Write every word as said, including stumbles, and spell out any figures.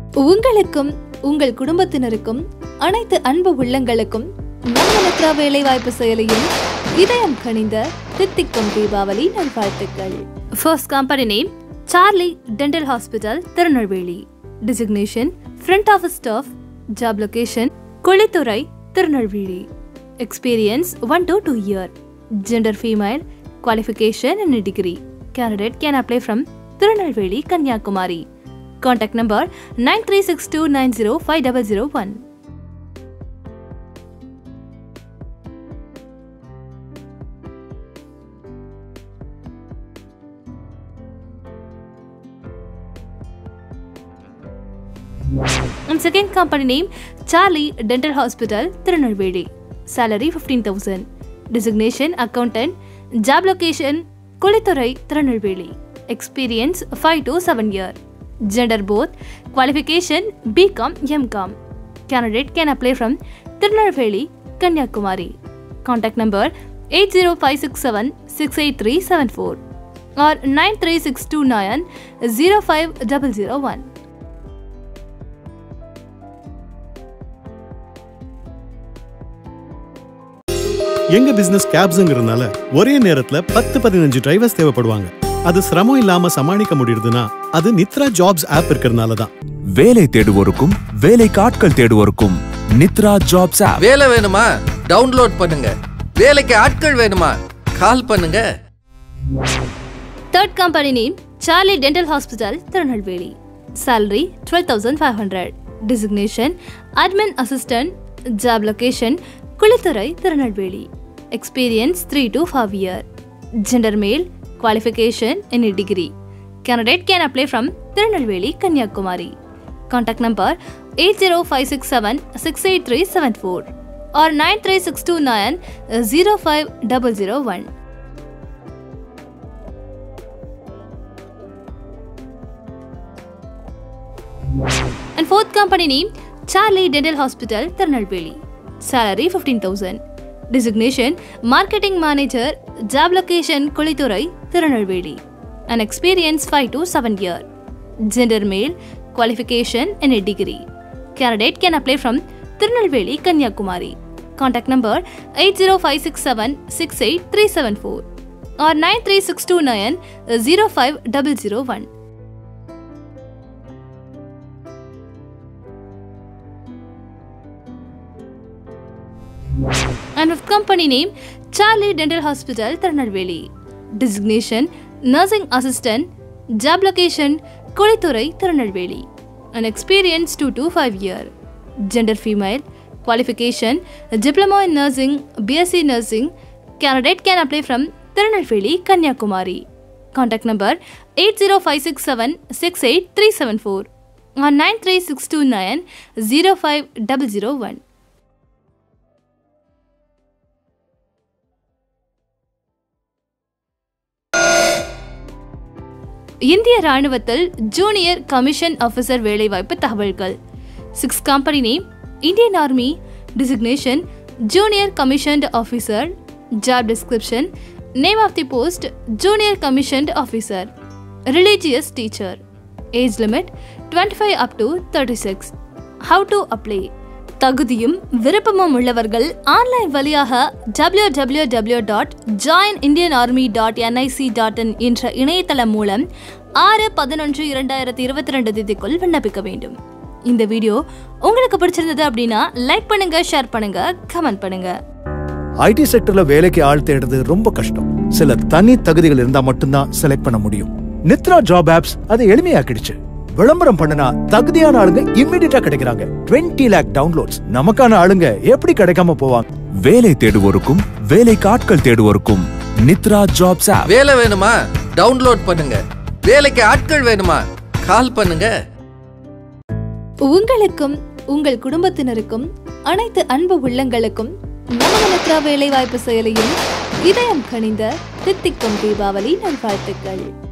உங்களுக்கும் உங்கள் குடும்பத்தினருக்கும் அனைத்து அன்பு உள்ளங்களுக்கும் நம்ம நித்ரா வேலைவாய்ப்பு செயலியும் இதயம் கனிந்த தித்திக்கும் தீபாவளி நல்வாழ்த்துக்கள். First company name Charlie dental hospital, Tirunelveli. Designation Front Office Staff. Job location Kuzhithurai, Tirunelveli. Experience one to two year. Gender female. Qualification and degree. Candidate can apply from Tirunelveli, Kanyakumari. Contact number nine three six two nine zero five zero zero one. And second company name Charlie Dental Hospital, Tirunelveli. Salary fifteen thousand. Designation accountant. Job location Kulithurai, Tirunelveli. Experience five to seven year. Gender both. Qualification B Com M Com. Candidate can apply from Tirunelveli, Kanyakumari. Contact number eight zero five six seven six eight three seven four or nine three six two nine zero five zero zero one. எங்க business கேப்ஸ்ங்கிறதுனால ஒரே நேரத்துல பத்து பதினஞ்சு drivers தேவைப்படுவாங்க. அது சிரமம் இல்லாம சமாளிக்க முடியுதுன்னா அது நித்ரா ஜாப்ஸ் ஆப் இருக்கிறதுனால தான். வேலை தேடுவோருக்கும் வேலைக்கு ஆட்கள் தேடுவோருக்கும் நித்ரா ஜாப்ஸ் ஆப். வேலை வேணுமா? டவுன்லோட் பண்ணுங்க. வேலைக்கு ஆட்கள் வேணுமா? கால் பண்ணுங்க. Third company name Charlie Dental Hospital, Tirunelveli. Salary twelve thousand five hundred. Designation Admin Assistant. Job location Kulithurai, Tirunelveli. Experience three to five year. Gender male. Qualification any degree. Candidate can apply from Tirunelveli, Kanyakumari. Contact number eight zero five six seven six eight three seven four or nine three six two nine zero five zero zero one. And fourth company name Charlie Dental Hospital, Tirunelveli. Salary fifteen thousand. Designation Marketing Manager. Job location Kulithurai, Tirunelveli. An experience five to seven year. Gender male. Qualification any degree. Candidate can apply from Tirunelveli, Kanyakumari. Contact number eight zero five six seven six eight three seven four or nine three six two nine zero five zero zero one. And with company name Charlie Dental Hospital, Tirunelveli. Designation Nursing Assistant. Job location Kulithurai, Tirunelveli. An experience two to five year. Gender female. Qualification Diploma in Nursing, B S c Nursing. Candidate can apply from Tirunelveli, Kanyakumari. Contact number eight zero five six seven six eight three seven four or nine three six two nine zero five zero zero one. இந்திய ராணுவத்தில் junior commission officer வேலைவாய்ப்பு தகவல்கள். Six company name Indian army. Designation junior commissioned officer. Job description name of the post junior commissioned officer. Religious teacher. Age limit twenty five up to thirty six. How to apply. தகுதியும் விருப்பமும் உள்ளவர்கள் online வழியாக W W W dot join Indian army dot NIC dot in என்ற இணையதளம் மூலம் ஆறு பதினொன்று இரண்டாயிரத்தி இருபத்தி ரெண்டு தேதிக்குள் விண்ணப்பிக்க வேண்டும். இந்த வீடியோ உங்களுக்கு பிடிச்சிருந்தது அப்படின்னா லைக் பண்ணுங்க, ஷேர் பண்ணுங்க, கமெண்ட் பண்ணுங்க. ஐடி செக்டர்ல வேலைக்கு ஆள் தேடுறது ரொம்ப கஷ்டம். சில தனி தகுதிகள் இருந்தா மட்டும்தான் செலக்ட் பண்ண முடியும். நித்ரா ஜாப் ஆப்ஸ் அதை எளிமையாக்கிடுச்சு. விளம்பரம் பண்ணனா தகுதியான ஆளுங்க இமிடியேட்டா கிடைக்கிறாங்க. இருபது லாக் டவுன்லோட்ஸ். நமக்கான ஆளுங்க எப்படி கிடைக்காம போவாங்க? வேலை தேடுவோருக்கும் வேலைக்கு ஆட்கள் தேடுவோருக்கும் நித்ரா ஜாப்ஸ் ஆப். வேலை வேணுமா? டவுன்லோட் பண்ணுங்க. வேலைக்கு ஆட்கள் வேணுமா? கால் பண்ணுங்க. உங்களுக்கும் உங்கள் குடும்பத்தினருக்கும் அனைத்து அன்பு உள்ளங்களுக்கும் நம்ம நித்ரா வேலைவாய்ப்பு செயலியும் இதயம் கனிந்த தித்திக்கும் தீபாவளி நல்வாழ்த்துக்கள்.